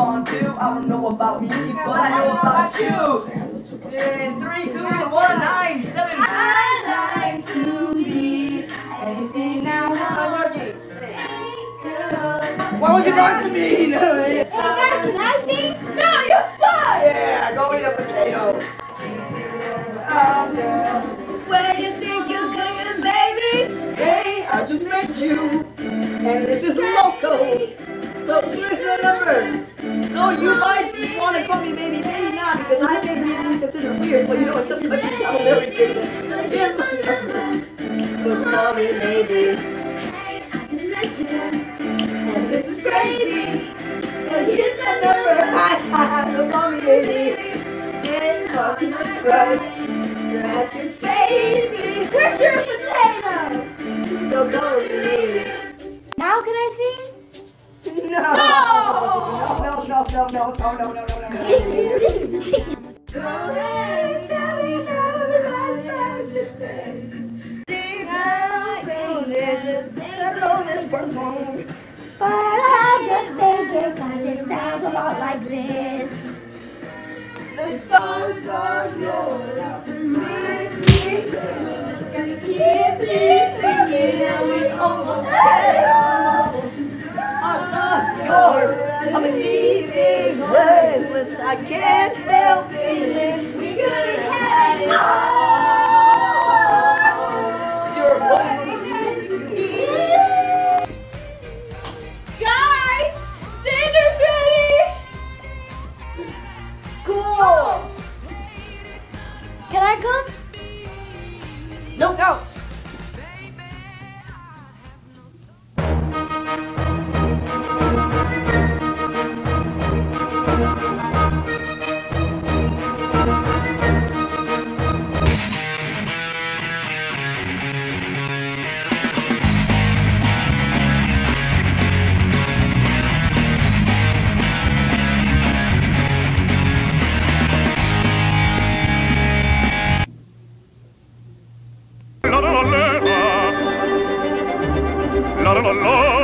on to. I don't know about me, but I know about you. In 3, 2, 1, 9, 7. I like to be anything now. What would you like to be? Hey guys, can I sing? No, you suck! Yeah, go eat a potato. Where you think you're going, baby? Hey, I just met you, and this is local. So here's your number. So you might want to call me maybe, maybe not, because I may be considered weird, but you know what, some countries sound very good. So here's my number. But call me maybe. I just met you. And this is crazy. But here's my number. So call me maybe. And talk to my friend. That you're crazy. Where's your potato? So call me maybe. Now can I sing? No! No! Go ahead and tell me how the life has to stay. See now, but I'll just say it cause it sounds a lot like this. The stars are yours. Keep me thinking that we almost had it all. I'm leaving breathless. I can't help feeling We could have had it all. you're Guys, dinner's ready. cool. Can I come? Nope. No. La la la la la la la la